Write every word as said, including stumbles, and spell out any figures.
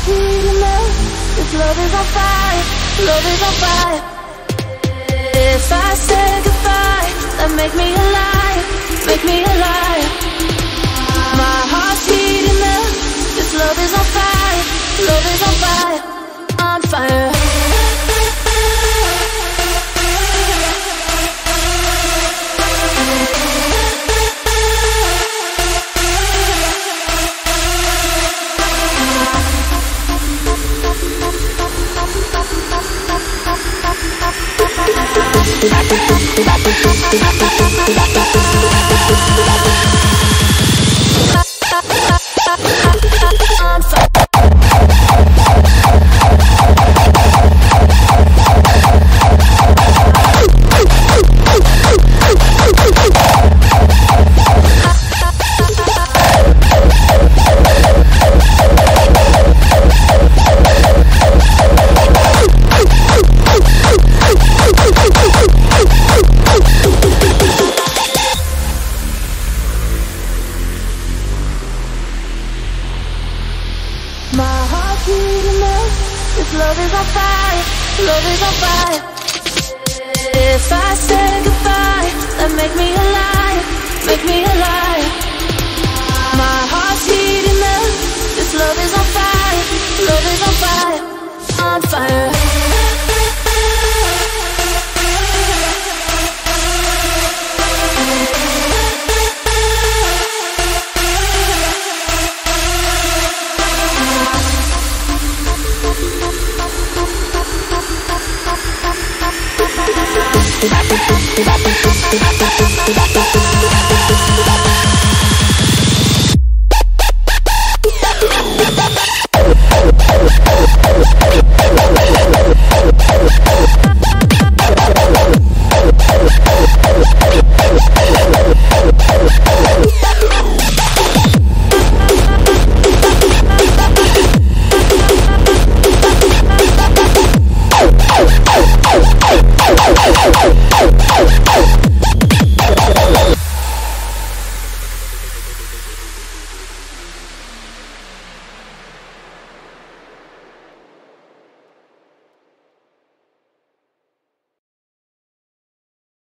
heart's heating up. This love is on fire, love is on fire. If I say goodbye, then make me a liar, make me a liar. My heart's heating up. This love is on fire, love is on fire, on fire. On fire. My heart's heating up. This love is on fire, love is on fire. If I say goodbye, then make me a liar, make me a liar. My heart's heating up.